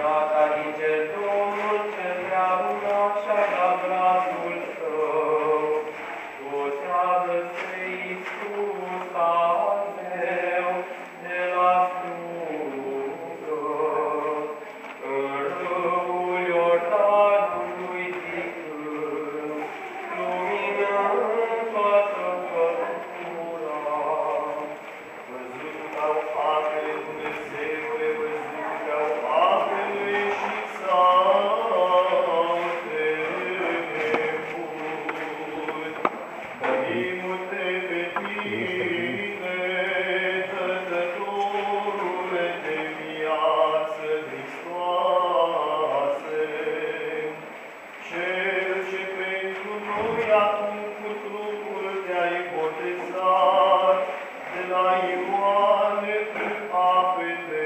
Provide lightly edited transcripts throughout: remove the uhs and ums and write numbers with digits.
Iată zice Domnul cel prea bun așa la brațul tău, botează-te Iisus al meu de la slugă, în râul Iordanului zicând, luminând toată făptura. Văzut au apele Dumnezeule, văzut au apele și s-au temut. Mărim-te pe tine, Dătătorule de viață, Hristoase, Cel ce pentru noi acum cu trupul te-ai botezat, de la Ioane cu apele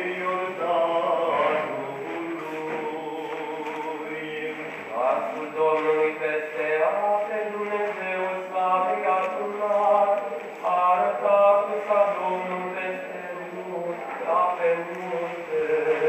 Iordanului. Glasul Domnului peste ape, Dumnezeu slavei adunat, arăta cu ca Domnul peste munte, pe munte.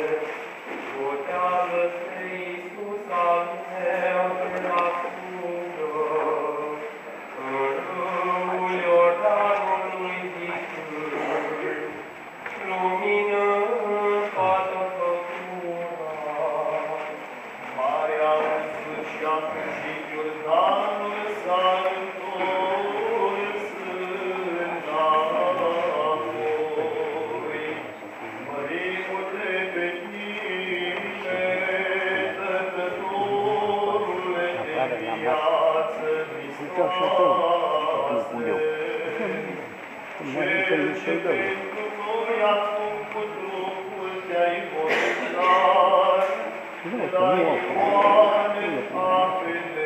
Botează-te Iisus al meu de la slugă, în râul Iordanului zicând, luminând toată făptura. Marea însăși și-a fugit, Iordanul s-a întors înapoi. Mărim-te pe tine, Dătătorule de viață, Hristoase, Cel ce pentru noi acum cu trupul te-ai botezat, de la Ioane apele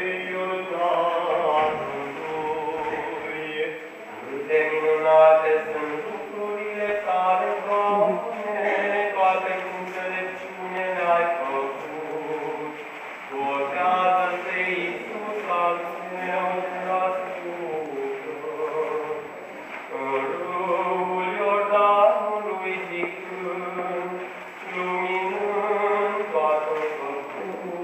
Iordanului. Câte minunate sunt lucrurile tale, Doamne, toate cu înțelepciune le-ai făcut. Botează-te Iisus al meu de la slugă, în râul Iordanului zicând, luminând toată făptura.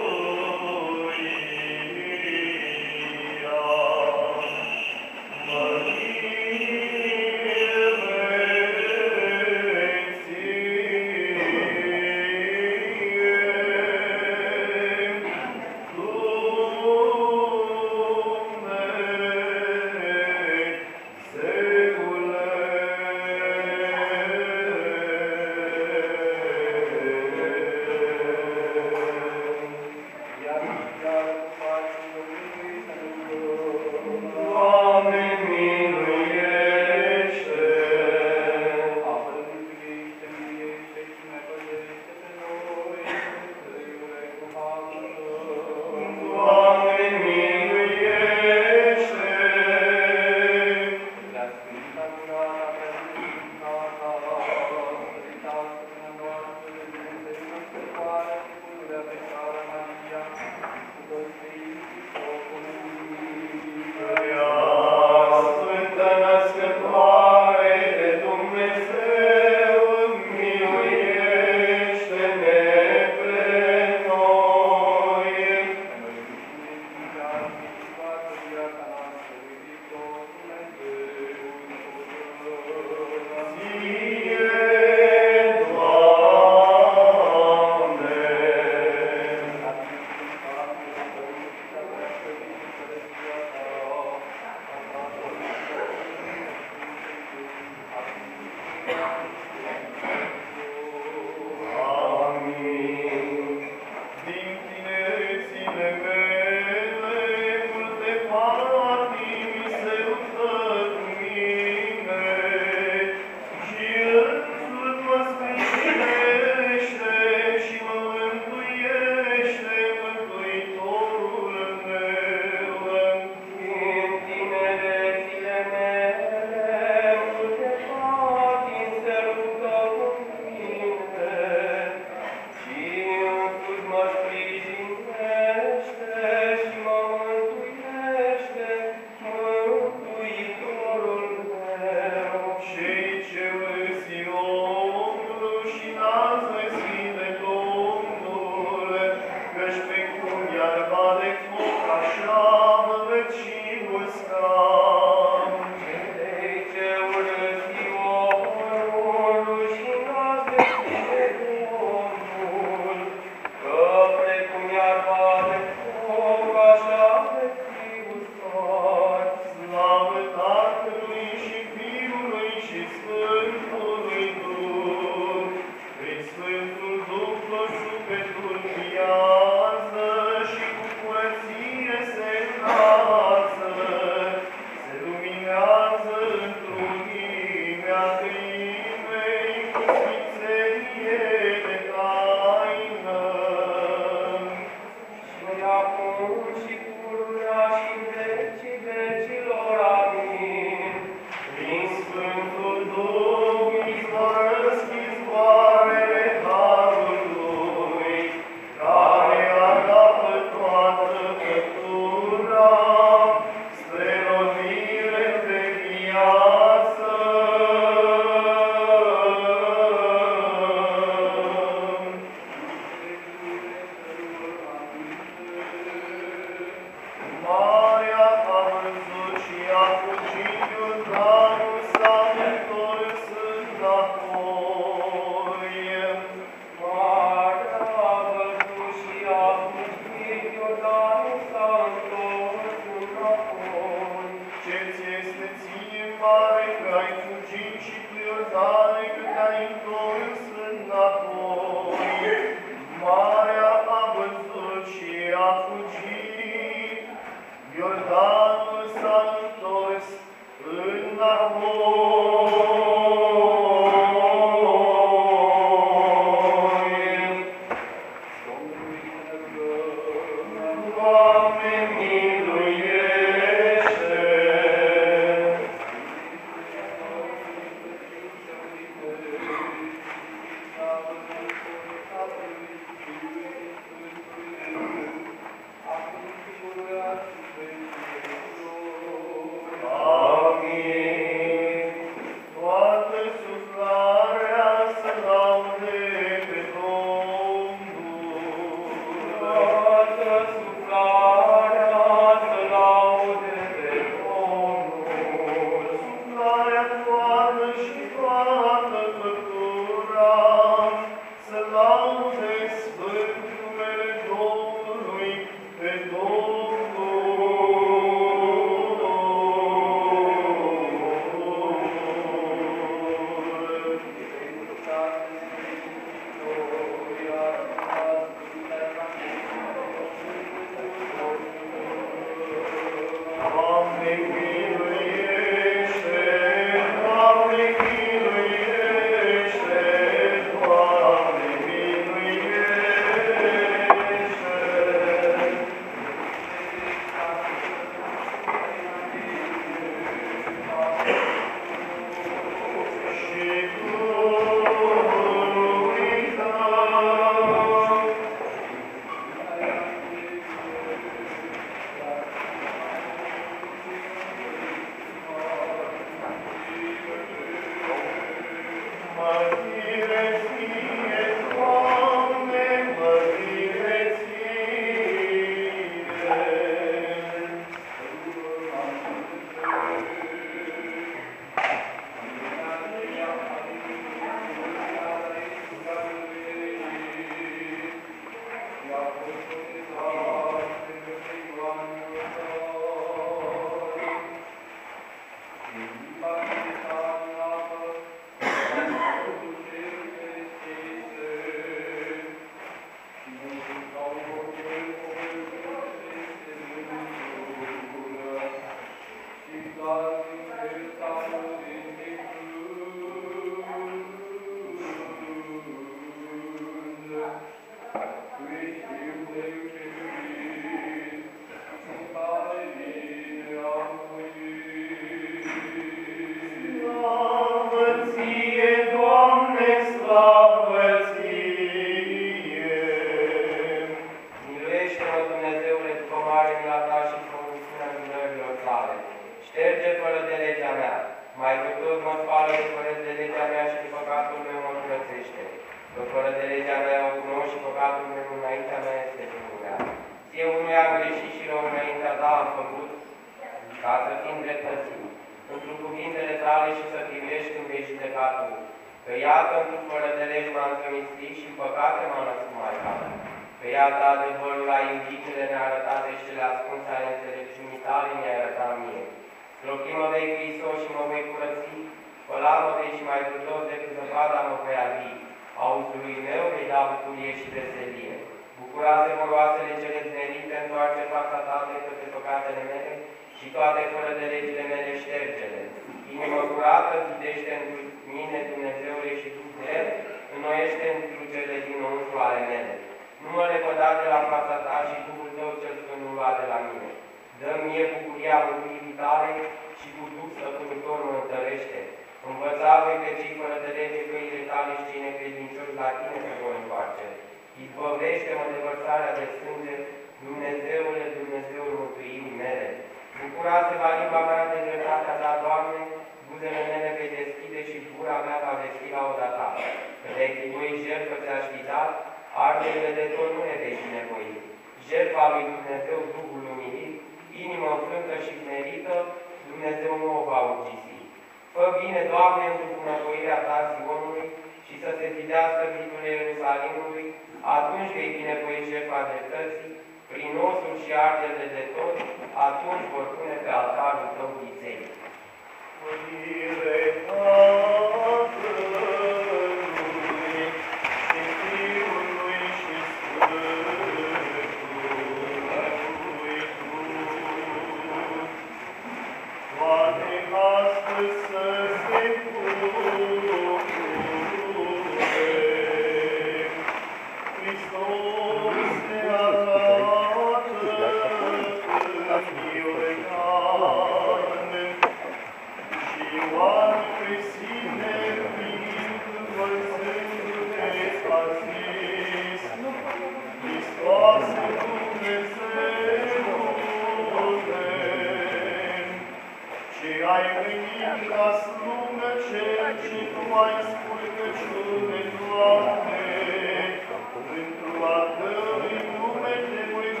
Pentru a Tău, în numele Lui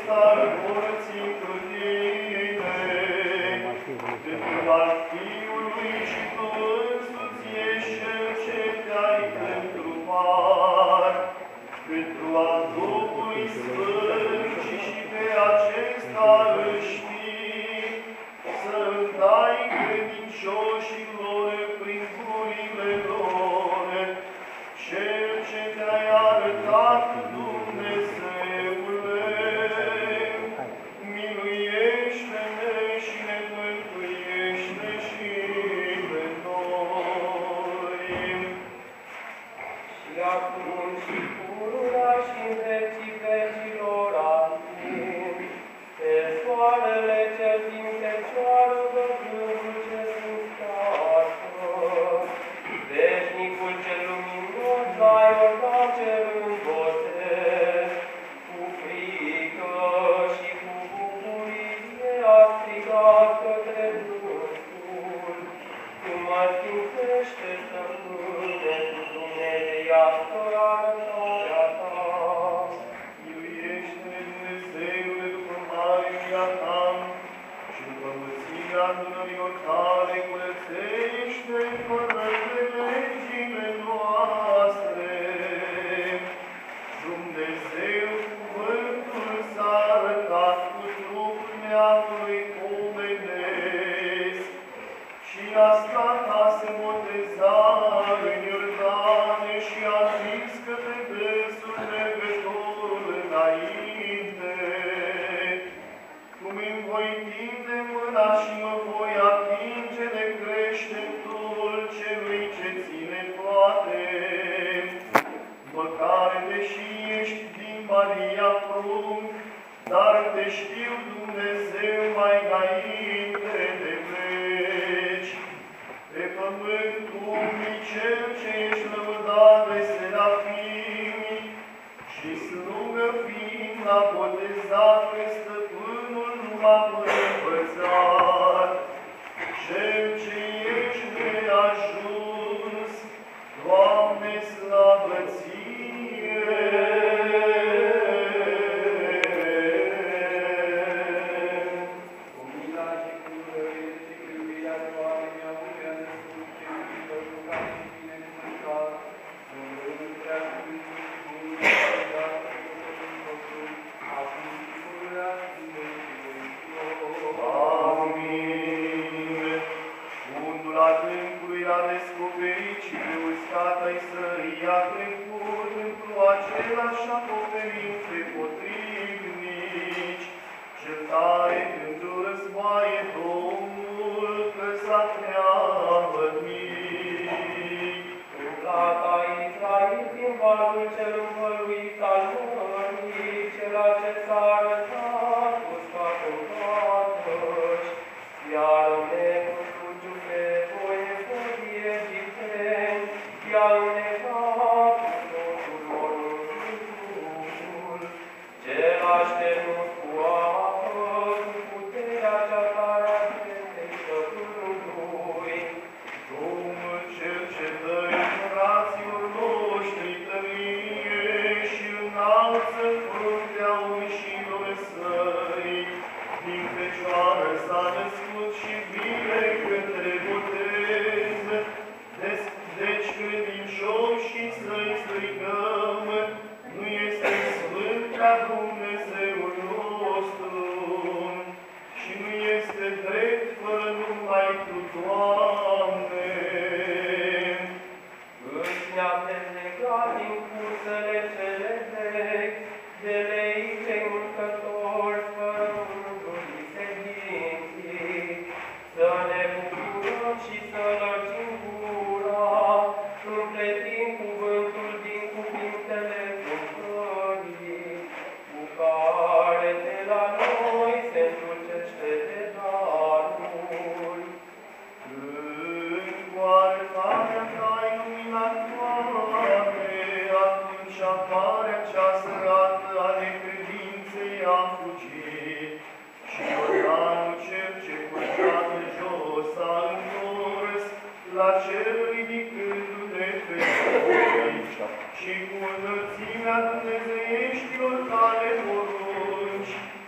aceasta vor ți cu tine, pentru al Fiului și tu însuți ești cel ce te-ai întrupat, pentru al Duhului Sfânt și pe acesta îl știi, să-l dai credincioșilor prin gurile lor, cel ce te-ai arătat, Dumnezeule, miluiește-ne și ne mântuiește și pe noi. Și acum și pururea și în vecii vecilor, amin. Pe soarele cel din fecioară, văzându ce sunt scarpă, veșnicul cel luminos, la Iordan cel îmbotez, cu frică și cu bucurie a strigat către Dumnezeu, tu mă sfințește, stăpâne, cu dumnezeiască arătarea ta. Miluiește-ne, Dumnezeule, după marea ta și după măția adunărilor tale, curățește fără de legile noastre. Dumnezeu, cuvântul s-a arătat cu trupul neamului omenesc și a stat a se boteza în Iordan și a zis către dânsul mergătorul înainte. Cum îmi voi tinde mâna și mă voi atinge de creștetul celui ce ține toate, măcar deși ești din Maria prunc, dar te știu, Dumnezeu, mai înainte de veci. Pe pământul umblii cel ce ești lăudat de serafimi și slugă fiind a botezat pe stăpânul numai învățat. Cel ce ești de ajuns, Doamne, slavă ție! Cu mila și cu răbire și cu iubirea de oameni, mi-aurea de sus, ce iubită, rugat și binecuvântat, Sfântul prea Sfântul și bunul și dat pe Dumnezeu nostru, acum și pururea și în vecii. Amin. Fundul adâncului a descoperit și pe uscat-ai săi a trecut într-o același acoperințe potrivnici. Cel tare într-o războaie Domnul că s-a preamănit. Umblata Israel din valul cel învăluit al mării, cela ce s-a arătat cu scat în coadăși, iar înecul sluciufe voievodii egipteni, i-a înnecat cu totul mormântul, cel așternut cu apă, cu puterea cea tare a Sfintei Stăpânului. Domnul cel ce dă fraților noștri tărie și înalță fruntea unșilor săi, din fecioară s-a născut și vine către botez. Deci credincioșii să-i strigăm, nu este sfânt ca Dumnezeul nostru și nu este drept fără numai Tu, Doamne. Își ne-a dezlegat din cursele cele vechi, de lei cei mâncători, fără mânduri seminții, să ne bucurăm și să lărgim gura, împletind cuvântul din cuvintele cântării, cu care de la noi se îndulcește de darul. Când cu arătarea Ta iluminatoare, atunci apare cea sărată a necredinței a fugit, și Iordanul cel ce pășat jos a întors la cer ridicându-te pe noi, și cu înălțimea dumnezeieștilor Tale porunci,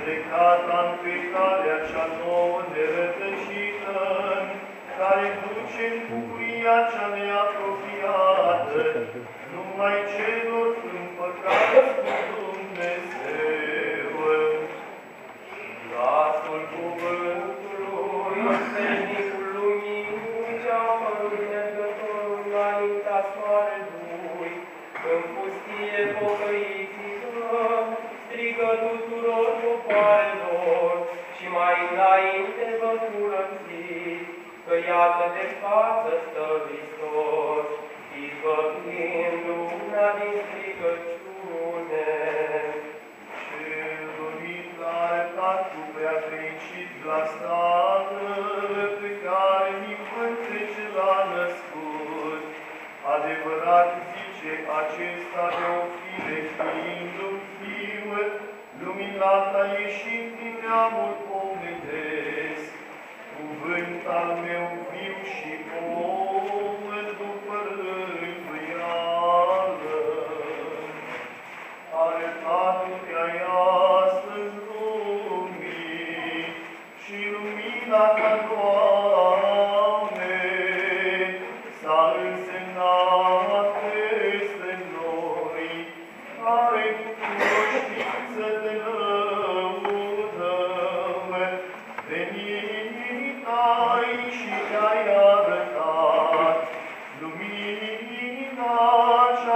plecata în plecarea cea nouă nerătăcită, care duce în bucuria cea neapropiată, numai celor împăcați cu Dumnezeu. Glasul cuvântului, veșnicul luminii, cea fărânețătorul înaintea soarelui, în pustie pocăiți-vă, strigă tuturor popoarelor, și mai înainte vă curățiți, că iată de față stă Hristos, izbăvind lumea din stricăciune. Cu prea fericit glas Tatăl, pe care nimeni trece l-a născut. Adevărat zice acesta de o fire, fiind un fiu, luminat a ieșit din neamul omenesc. Cuvânt al meu viu și om, după rânduială. Arătat-te-ai astăzi lumii și lumina ta, Doamne, s-a însemnat peste noi, care cu cunoștință te lăudăm. Venit ai și te-ai arătat, lumina cea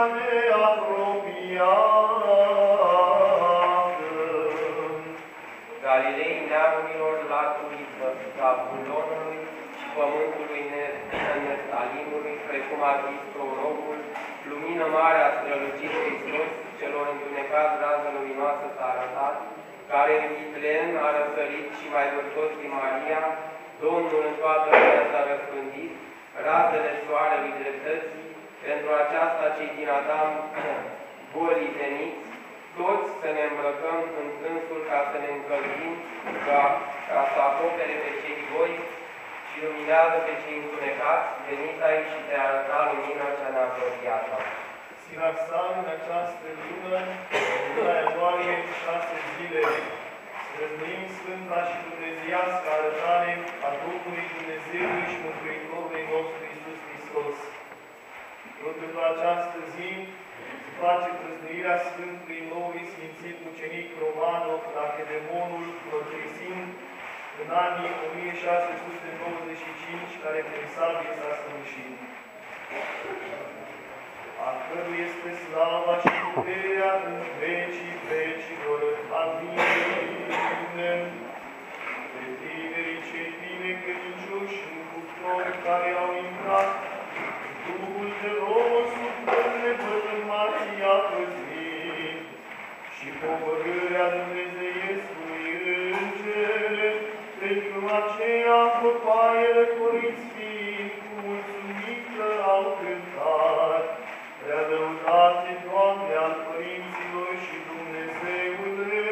neapropiată. Galilei neamurilor latului Zabulonului și pământului Neftalimului, precum a zis prorocul, lumină mare a strălucit Hristos, celor întunecați rază luminoasă s-a arătat, care în Vitlen a răsărit și mai vârtos din Maria, Domnul în toată lumea s-a răspândit, razele soarelui dreptății, pentru aceasta cei din Adam golii veniți, toți să ne îmbrăcăm în însul ca să ne încălzim, ca să acopere pe cei goi și luminează pe cei întunecați, veniți aici și te arăta lumina cea neapropiată. Sinaxar în această lună, luna ianuarie, 6 zile, străznuim Sfânta și Dumnezeiască arătare a Duhului Dumnezeului și Mântuitorului nostru Iisus Hristos. Tot în această zi se face prăznuirea Sfântului Noului Sfințit Ucenic Romanov, Lachedemonul, mărturisind în anii 1695, care prin sabie s-a sfârșit. A cărui este slava și puterea în vecii vecilor. Amin. Pe tinerii cei bine credincioși în cuptori care au intrat, Duhul de rouă suflet nevătămați i-a păzit și povărârea Dumnezeiescului Îngere, pentru aceea păpaie răcoriți fiind, cu mulțumită au cântat. Prea lăudate, Doamne, al Părinților și Dumnezeule,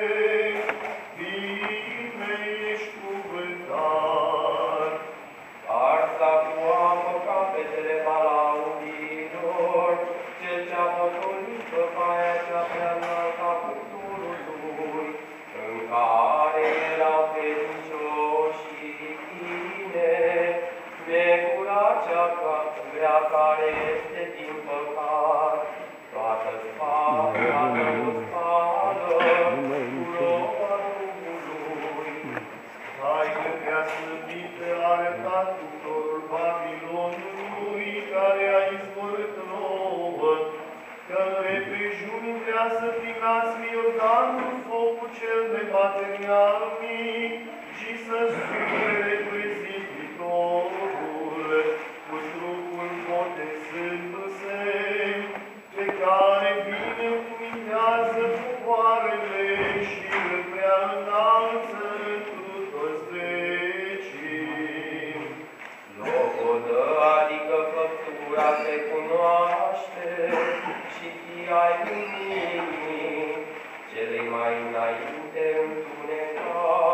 bine ești cuvântat. Arsa cu apă capetele balaurilor, cel ce-a potolit păpaia cea prea înaltă a cuptorului, în care erau credincioșii tine, necura cea grea care este din păcat, toată spala, toată spală, cu roba Duhului. Haidă prea slăbită a arătat cuptorul Babilonului, care a izvorât nouă, că în reprejuni vrea să primească Iordanul focul cel nematerial și să sufere preziditorul, cu trupul botezându-se, pe care bine luminează popoarele și îl prea înalță întru toți vecii. Locodă, adică făptura se cunoaște și fii ai luminii, celei mai înainte întunecat.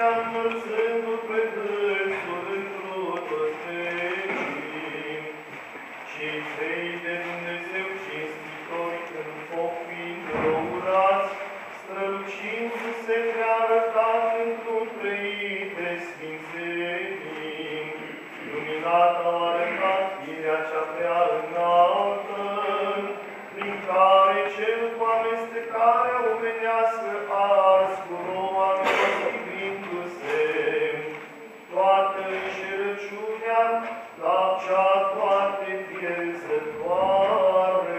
înălțându-l pe dânsul într-o toți vecii. Cei trei de Dumnezeu cinstitori în foc fiind răurați, strălucindu-se ne-a arătat într-un trăit de sfințenii. Luminat au arătat firea cea prea înaltă, prin care cel cu amestecarea omenească a ars cu roa milostivindu-se. Toată înșelăciunea la cea toate pierzătoare.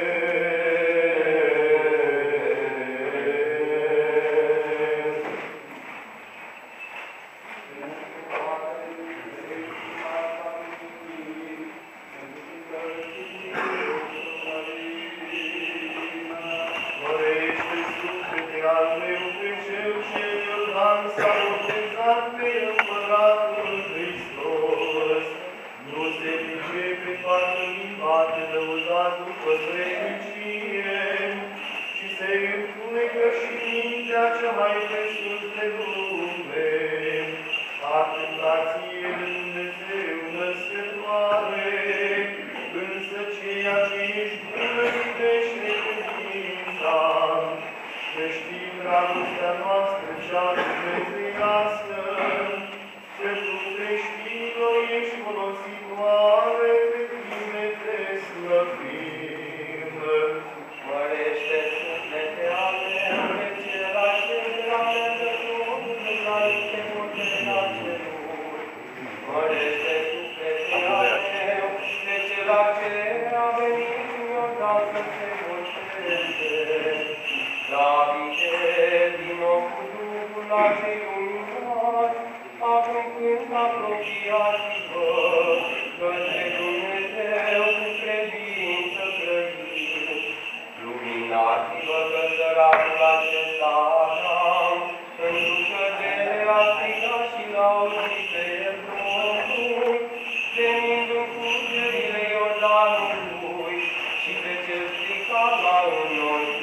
Dragostea noastră cea dumnezeiască, că tu creștinilor ești folositoare, pe tine te slăbim. Mărește suflete ale pe celași de la Dumnezeu, la niște multe la ceruri. Mărește suflete ale pe celași ce a venit în Iordan să se moștește. Davide, din nou cu Duhul la cei luminați, acum când apropiați-vă către Dumnezeu cu credință grăiți. Luminați-vă că săracul acesta Adam, în dușădere a strigat și l-a auzit pe Efronul, venind în curgerile Iordanului și pe cel stricat la înnoit.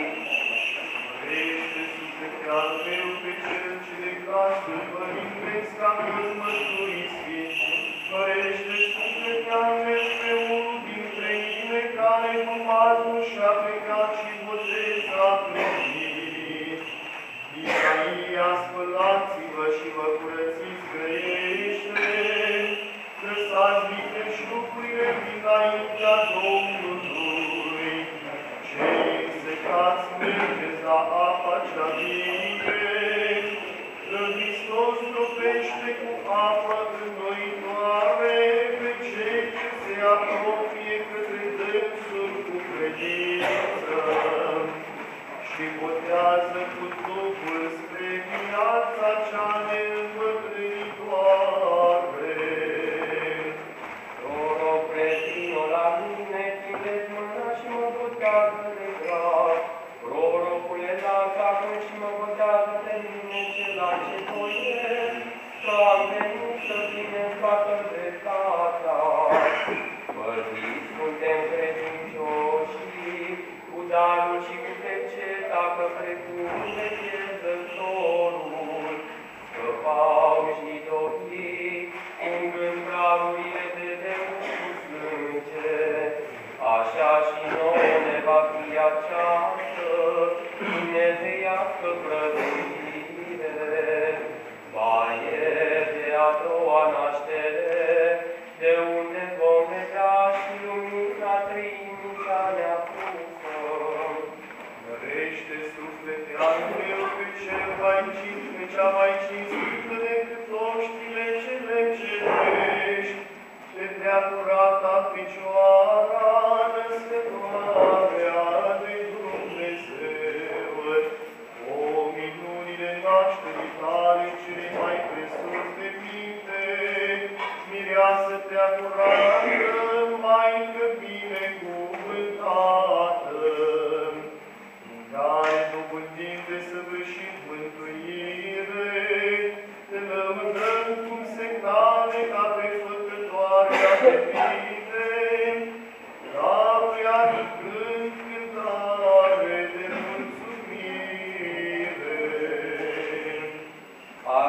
Al meu pe cel ce de glasul părintesc ca toți mărturisiți, părește suflete al meu pe unul dintre mine care cu mazul și-a plecat și botez a plătit. Isaia, spălați-vă și vă curățiți grăiește, lăsați viteșucurile dinaintea Domnului. Cei secați mergeți la apa cea vie, Hristos topește cu apă înnoitoare pe cei ce se apropie către dânsul cu credință și botează cu Duhul spre viața cea neînbătrânitoare. Rog, pretino la mine, tindeți mâna și mă botează de gras. Prorocule, dați acum și mă botează de mine cela ce voiesc, că am venit să vină toată dreptatea. Părțiți suntem credincioși, cu darul și cu peceta, că precum de pierzătorul, scăpau și dochii, ungând pragurile de demn cu sânge. Așa și nouă ne va fi această dumnezeiască prăvire. Baie de a doua naștere, de unde vom vedea și lumina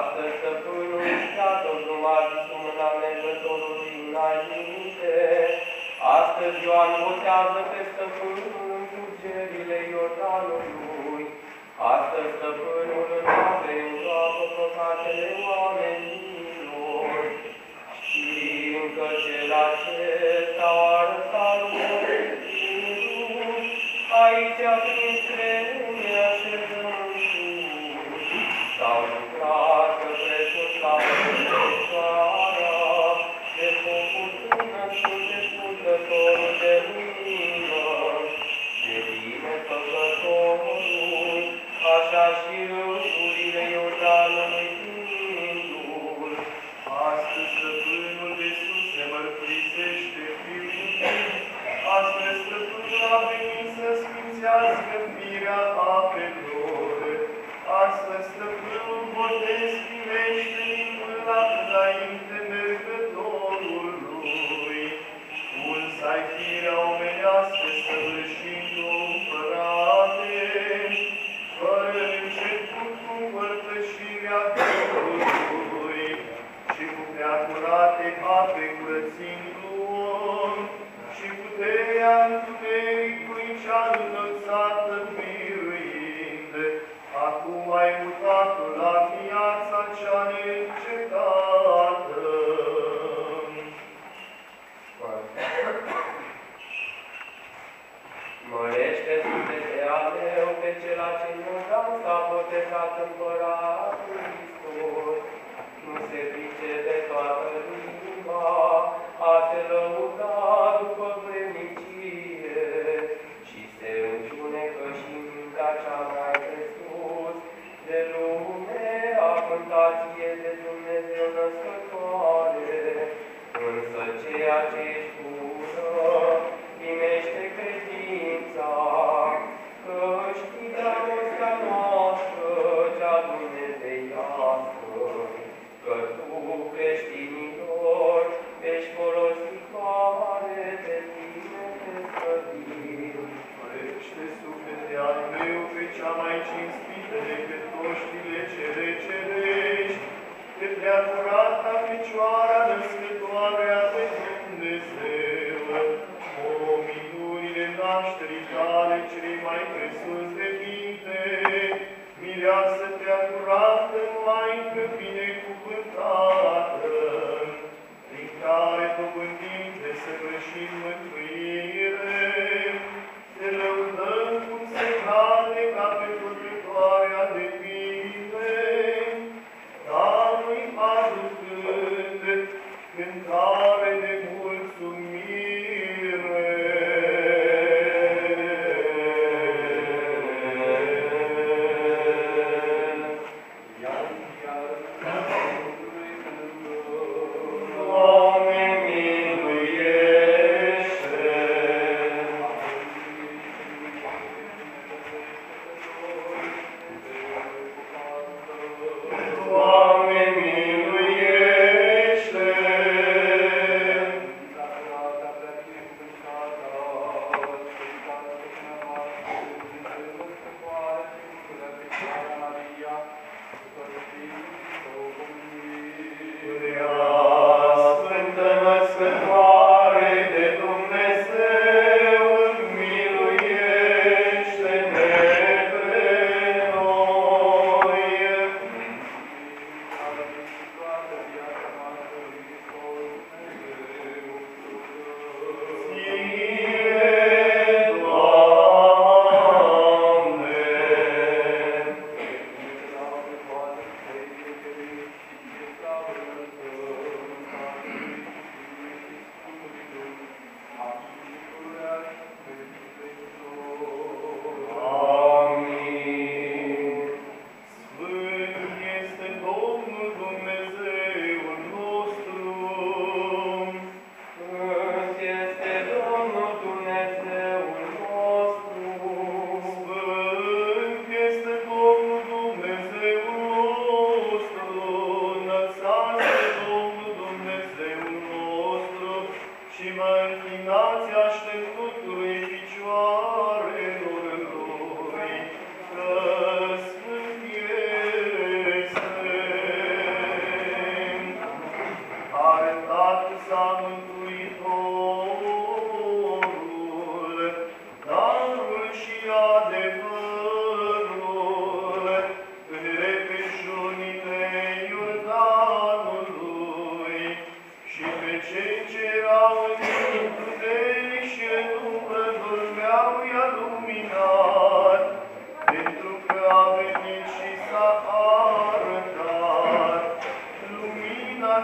Astăzi stăpânul știatul numai sumâna mergătorului înainte. Astăzi Ioan botează pe stăpânul în curgerile Iordanului. Astăzi stăpânul înapre îngroapă păcatele oamenilor. Știm că cel acesta o arătat lumii, aici printre lume așezăm sus. S-au lucrat că presus la Fecioara, de focul până sfânte purtătorul de lumină, de bine făcătorul, așa și râurile Iordanului Sfântul. Astăzi stăpânul de sus se mărturisește Fiul. Astăzi stăpânul a venit să sfințească firea apelor. Astăzi stăpânul botez primește din mâna înainte mergătorului. Mulți-ai firea omenească săvârșind-o împărate, fără început cu împărtășirea Domnului și cu prea curate ape curățindu-o și puterea întunericului cea înălțată biruind. Acum ai mutat-o la viața cea neîncetată. Mărește suflete al meu pe cela ce în Iordan s-a botezat împăratul Hristos. Nu se pricepe toată limba a te lăuda după vrednicie și se întunecă și mintea cea mai presus de lume a cântație de Dumnezeu născătoare. Însă ceea ce ești bună primește credința, că știi dragostea noastră cea dumnezeiască, că tu, creștinilor, ești folositoare de tine te slăvim. Mărește suflete al meu pe cea mai cinstită decât oștile cele cerești, pe prea curata Fecioara născătoarea de Dumnezeu. O, minurile nașterii tale cele mai presus de minte, mireasă prea curată, Maică binecuvântată, prin care dobândim de săvârșit mântuire, te lăudăm cum se cade ca pe făcătoarea de bine, darului aducând cântare de mulțumire. Doamne, miluiește! Doamne, miluiește!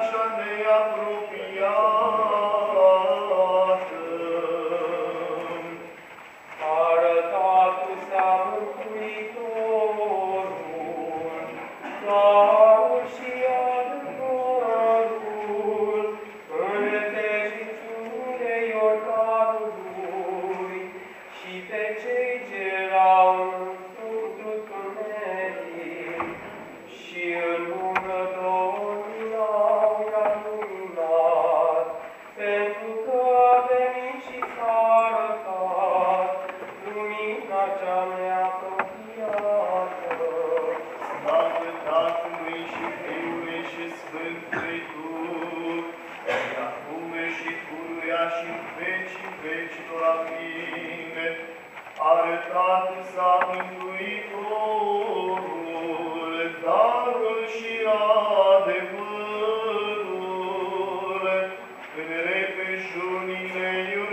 cea neapropiată. Arătatu-se Mântuitorul, darul și adevărul, în retejiciunile Iordanului, și pe cei ce erau într-un tuneric, și în umbră dominau i-a luminat, pentru că a venit și s-a arătat lumina cea neapropiată. Slavă Tatălui și Fiului și Sfântului Duh, și acum și pururea și în vecii vecilor. Amin. Arătat s-a Mântuitorul, darul și adevărul, în repejunile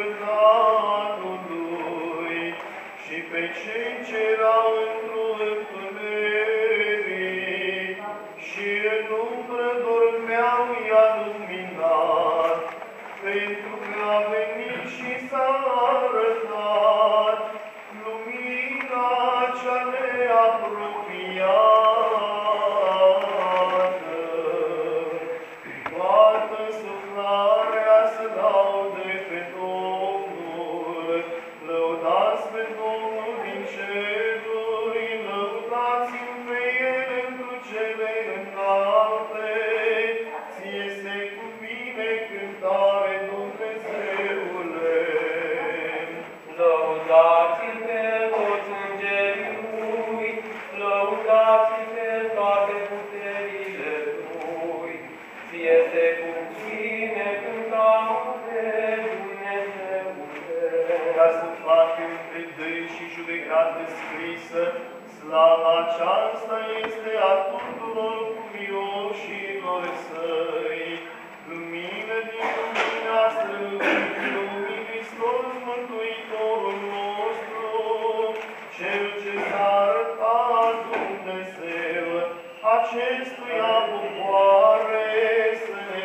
Iordanului, și pe cei ce erau într-un întuneric, și în umbră dormeau i-a luminat, pentru că a venit și s-a arătat lumina cea neapropiată. Toată suflarea să laude pe Domnul, lăudați pe Domnul din ceruri, lăudați-l pe El întru cele înalte, ție se cuvine cântare, Dumnezeule. Lăudați-l pe toți îngerii Lui, lăudați-l pe toate puterile Lui, ție se cuvine cântare, Dumnezeule. Ca să facă între dâi și judecată scrisă, slava aceasta este a tuturor cuvioșilor săi. Lumină din lumina strălucirii lumii, Hristos Mântuitorul nostru, Cel ce s-a arătat Dumnezeu, acestuia popoare să ne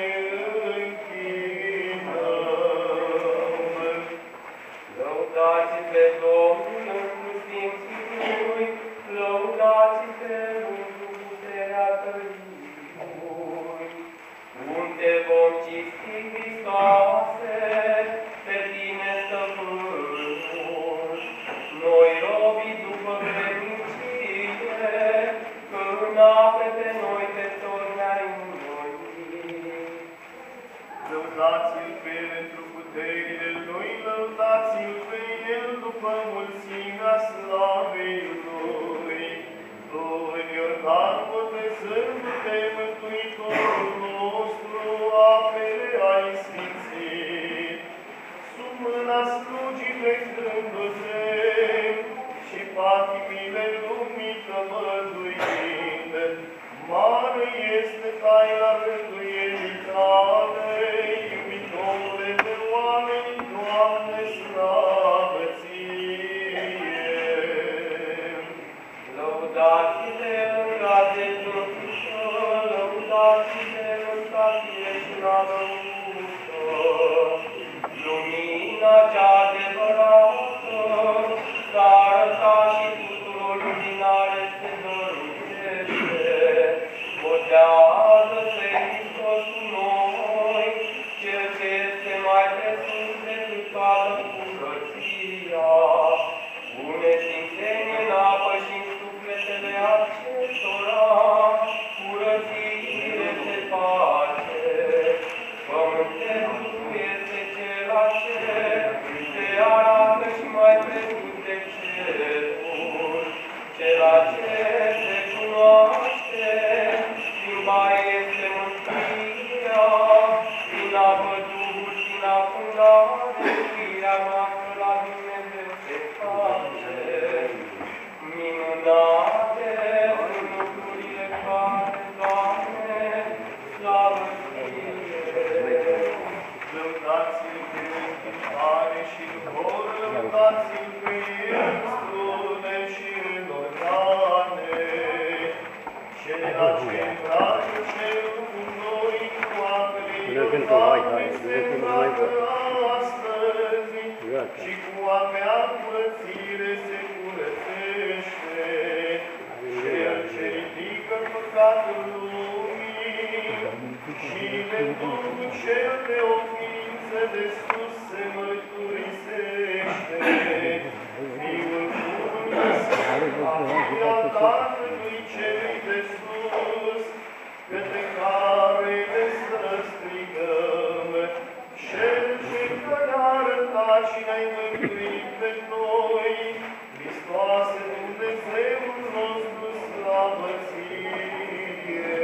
închinăm. Lăudați pe Domnul întru Sfinții Lui, lăudați pe întru puterea tăriului. Unde vom cinsti, Hristoase, pe tine stăpânul, noi robii după vrednicie, că în ape pe noi pe toți ne-ai înnoit. Lăudați-l pe El întru puterile Lui, lăudați-l pe El după mulțimea slavei Lui. Tu în Iordan botezându-te, Mântuitorul nostru, apele ai sfințit, sub mâna slugii plecându-te și patimile lumii tămăduind. Mare este taina rânduielii tale, iubitorule de oameni, Doamne, slavă ție! Lăudați-te în toate trupurile, lăudați-te în toate și la lăuță. Lumina cea adevărată s-a arătat și tuturor luminare se dăruiește. Botează-te, Hristos, cu noi, Cel ce este mai presus decât toată curăția. Pune sfințenie în apă și în sufletele acestora, curățire se face. Pământul este cel ce se arată și mai presus de cerul, cel ce se cunoaște, limba este mântuirea, prin apă Duhul, prin afundare, firea noastră la Dumnezeu se face. Minunate sunt lucrurile care, Doamne, slavă ție. Lăudați-l pe El în cântare și în hor, lăudați-l pe El în strune și în organe. Ceea ce îmbracă cerul cu noi, cu pentru hai, Dumnezeu nu mai văd. Gata. Și cu apea curățire se curățește. Cel ce ridică păcatul lumii și de Duhul cel de o ființă de sus se mărturisește. Fiul Bunului a Tatălui celui de sus, către care de să strigăm, cel ce ne-a arătat și ne-ai mântuit pe noi, Hristoase Dumnezeul nostru, slavă ție!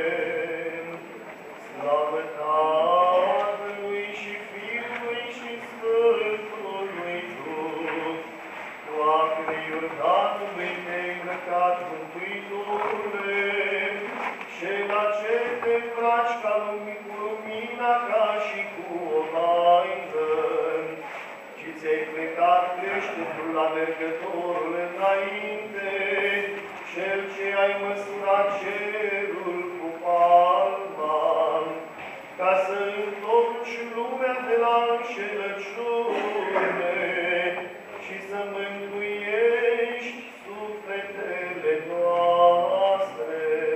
Slavă Tatălui și Fiului și Sfântului Duh! Cu apele Iordanului te-ai îmbrăcat, Mântuitorule, și la ce te îmbraci ca cu lumina, ca și cu o haină, și ți-ai plecat creștetul la mergătorul înainte, cel ce ai măsurat cerul cu palma, ca să întorci lumea de la înșelăciune și să mântuiești sufletele noastre.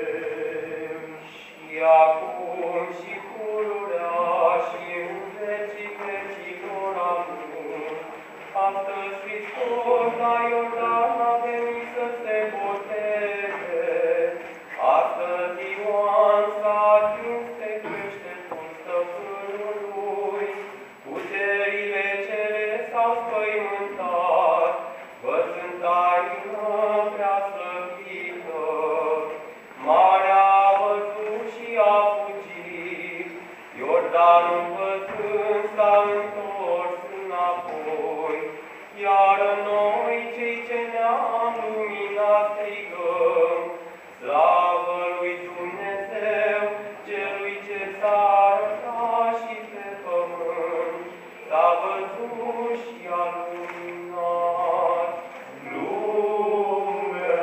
Și acum și pururea și în vecii vecilor amun. Astăzi Hristos la Iordan a venit să se boteze. Astăzi Ioan s-a atins de creștetul stăpânului. Puterile cele s-au spăimântat, văzând taină prea slăvită. Marea a văzut și a fugit, Iordanul văzând s-a întors înapoi, iar noi, cei ce ne-am luminat, strigăm, slavă lui Dumnezeu, celui ce s-a arătat și pe pământ, s-a văzut și a luminat lumea.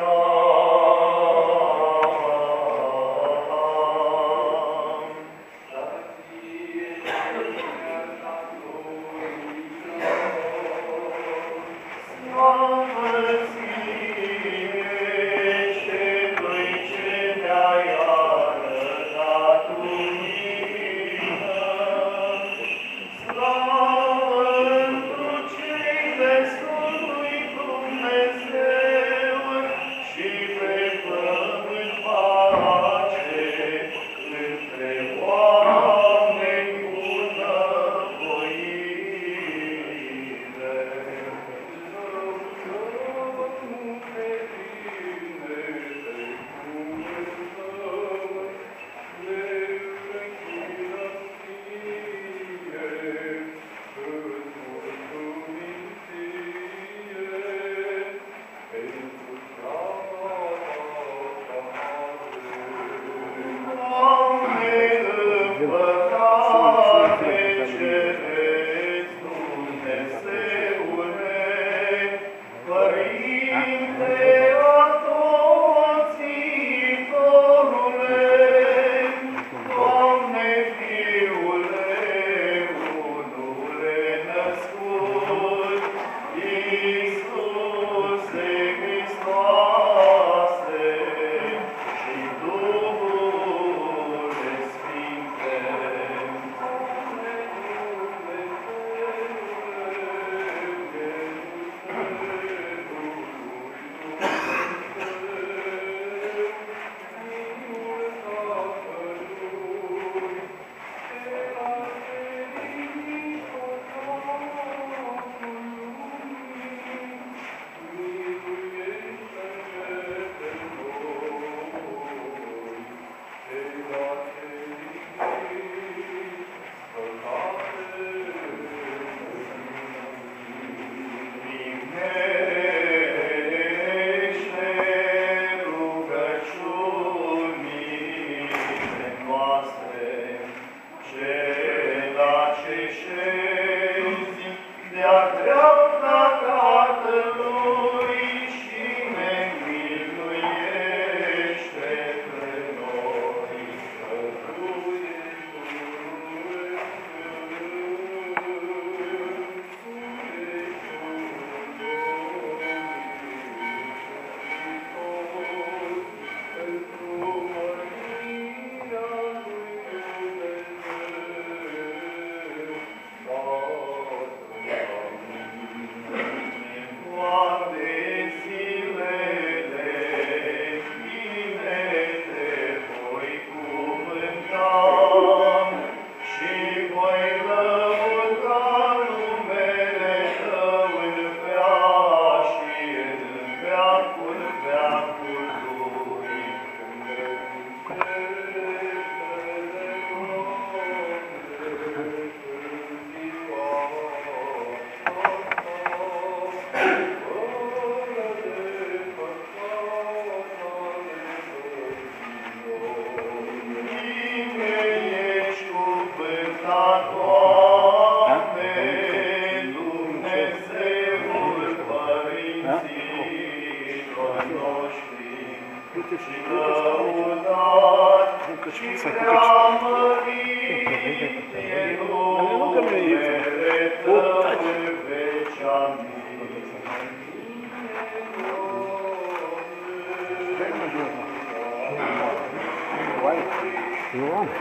Nu am.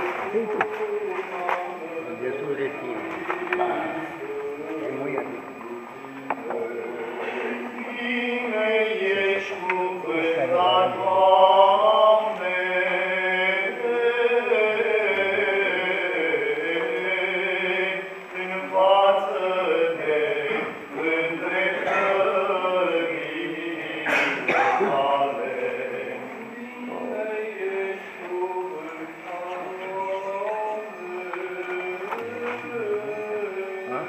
Destul de timp. E muiat. Bine ești cuvântat, Doamne, în față de îndreptării tale. Bine ești cuvântat, Doamne,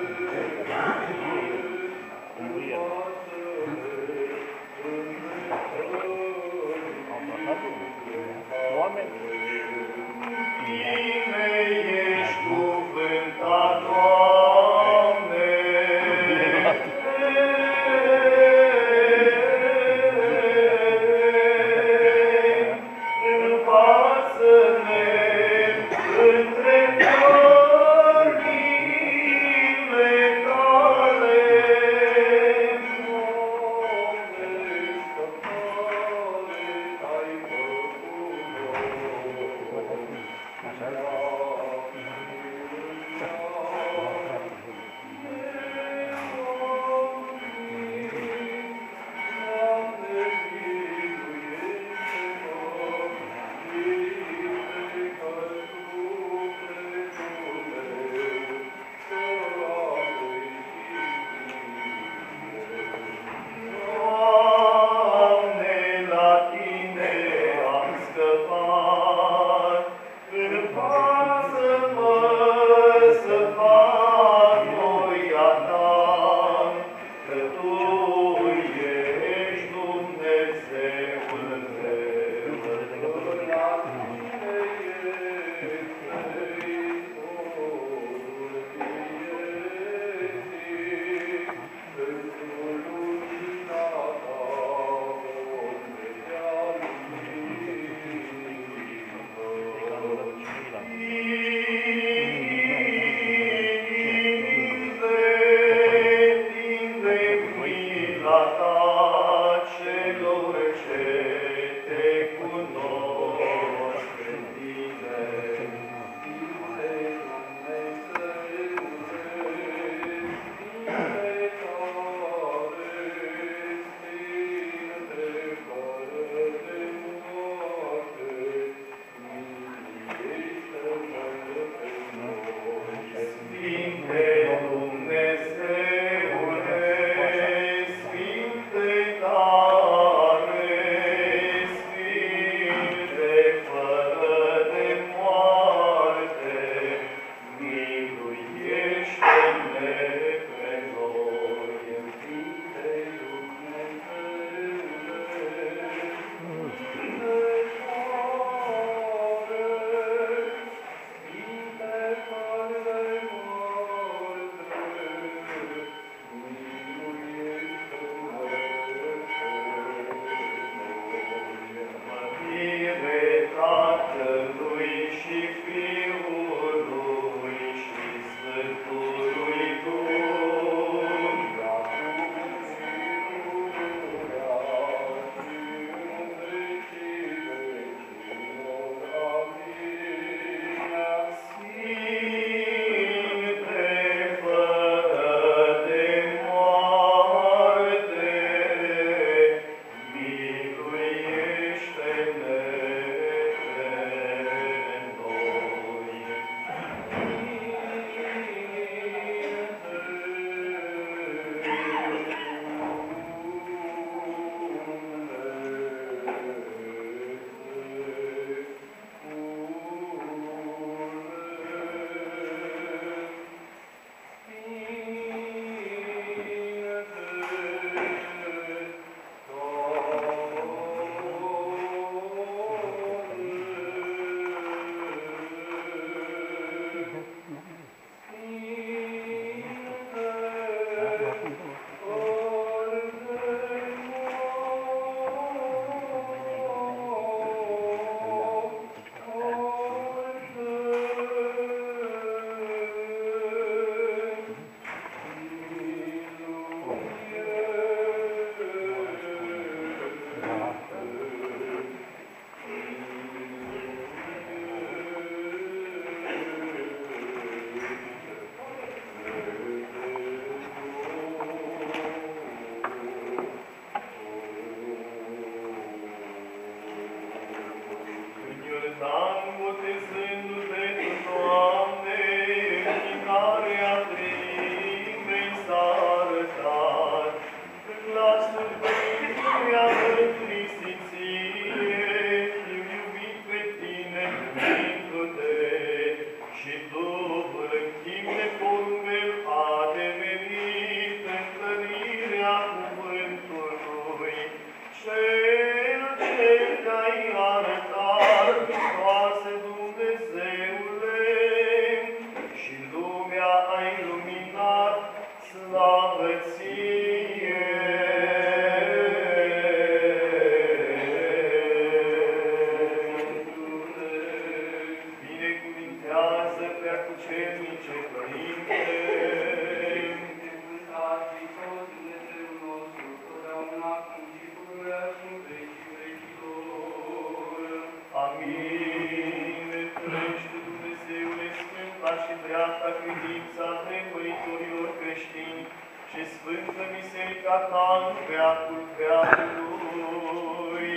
Preacucernice Părinte, Binecuvântat Hristos, Dumnezeul nostru, totdeauna, acum și pururea și în vecii vecilor. amin. Întărește, Dumnezeule, sfânta și dreapta credința nemuritorilor creștini și sfântă biserica ta în veacul veacului.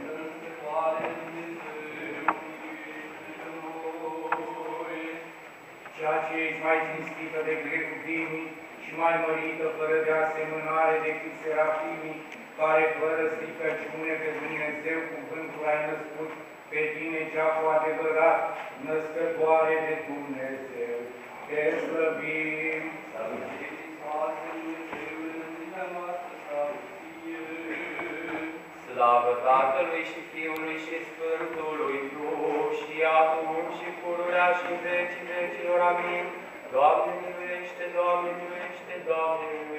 Ceea ce ești mai cinstită de grecul dimii și mai mărită fără de asemănare decât serafimii, care fără stricăciune pe Dumnezeu cuvântul ai născut, pe tine cea cu adevărat născătoare de Dumnezeu. Te slăbim! Slavă Tatălui și Fiului și Sfântului Duh, și acum și pururea și în vecii vecilor. Amin. Doamne miluiește, Doamne miluiește, Doamne miluiește.